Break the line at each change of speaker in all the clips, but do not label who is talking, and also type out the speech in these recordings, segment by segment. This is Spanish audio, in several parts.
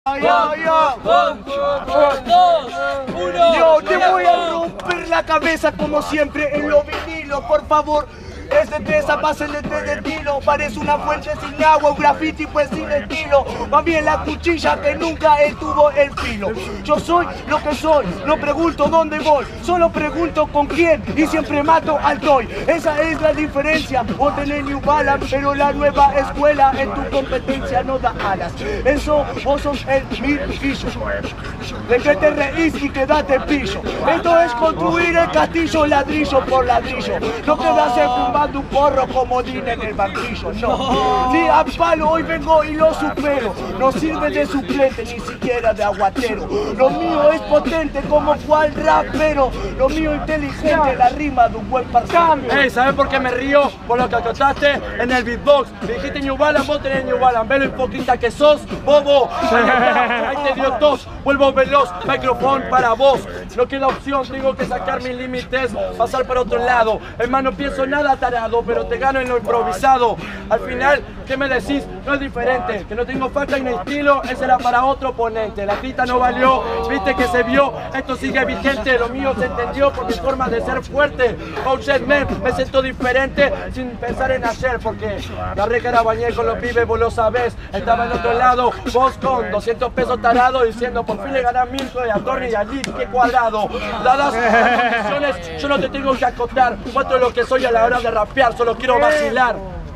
Yo te voy a romper la cabeza como siempre en los vinilos, por favor. Es de pesa, pásenle de tiro. Parece una fuente sin agua, un graffiti pues sin estilo. Más bien la cuchilla que nunca él tuvo el filo. Yo soy lo que soy, no pregunto dónde voy, solo pregunto con quién y siempre mato al Toy. Esa es la diferencia, vos tenés New Balance, pero la nueva escuela en tu competencia no da alas. Eso vos sos el mirfillo, de que te reís y quedate pillo. Esto es construir el castillo ladrillo por ladrillo. No quedarse fumando un porro como Dina en el banquillo, no. Ni a palo hoy vengo y lo supero. No sirve de suplente ni siquiera de aguatero. Lo mío es potente como cual rapero. Lo mío inteligente, la rima de un buen parcero.
Hey, ¿sabes por qué me río? Por lo que acotaste en el beatbox. Me dijiste New Balance, vos tenés New Balance. Ve lo hipócrita que sos, bobo. Ahí te dio tos, vuelvo veloz, micrófono para vos. No queda opción, tengo que sacar mis límites, pasar por otro lado. Hermano, pienso nada tarado, pero te gano en lo improvisado. Al final, ¿qué me decís? No es diferente, que no tengo facha ni estilo, ese era para otro oponente. La grita no valió, viste que se vio, esto sigue vigente. Lo mío se entendió por mi forma de ser fuerte. Oh shit man, me siento diferente sin pensar en ayer, porque la recara bañé con los pibes, vos lo sabés. Estaba en otro lado, vos con 200 pesos tarado, diciendo por fin le ganas 1000 de Atorni y allí, qué cuadrado. Dadas las condiciones, yo no te tengo que acotar. Muestro lo que soy a la hora de rapear, solo quiero vacilar.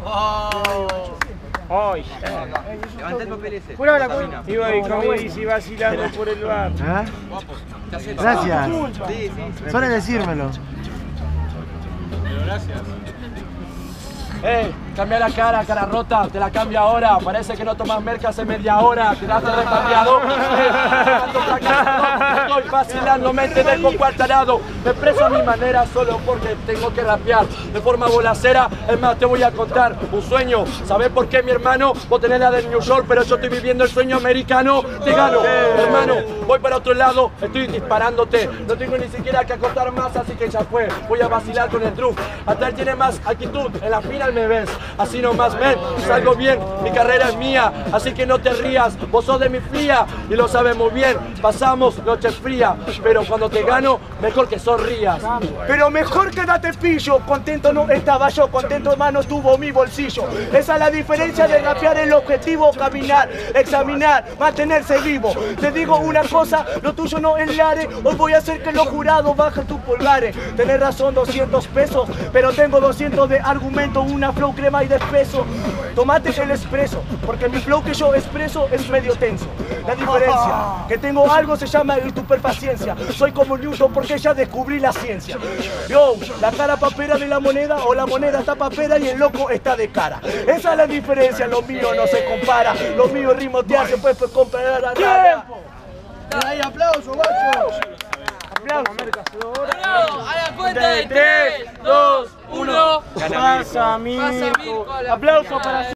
Ay,
Levanta el papel ese.
iba ahí como dice vacilando por el bar.
Gracias.
Sí.
Suele decírmelo.
Gracias.
Cambia la cara rota, te la cambio ahora. Parece que no tomas merca hace media hora. Tiraste repatriado. Estoy vacilando, me te dejo cuartarado. Me expreso a mi manera solo porque tengo que rapear de forma bolacera. Es más, te voy a contar un sueño. ¿Sabes por qué, mi hermano? Vos tenés la del New York, pero yo estoy viviendo el sueño americano. Te gano, hermano. Voy para otro lado, estoy disparándote. No tengo ni siquiera que acotar más, así que ya fue. Voy a vacilar con el truco. Hasta él tiene más actitud. En la final me ves. Así nomás, men, salgo bien, mi carrera es mía, así que no te rías, vos sos de mi fría y lo sabes muy bien, pasamos noche fría, pero cuando te gano, mejor que sonrías.
Pero mejor quédate pillo, contento no estaba yo, contento hermano tuvo mi bolsillo. Esa es la diferencia de rapear el objetivo, caminar, examinar, mantenerse vivo. Te digo una cosa, lo tuyo no enlare, hoy voy a hacer que los jurados bajen tus pulgares. Tenés razón, 200 pesos, pero tengo 200 de argumento, una flow crema y de espeso. Tomate el expreso, porque mi flow que yo expreso es medio tenso. La diferencia, que tengo algo se llama estupefacencia. Soy como Newton porque ya descubrí la ciencia. Yo, la cara papera de la moneda o la moneda está papera y el loco está de cara. Esa es la diferencia, lo mío no se compara. Lo mío ritmotear se puede comparar a nada.
¡Ahí aplauso, guachos!
A la cuenta de 3, 2, 1.
Pasa, amigo. Aplauso para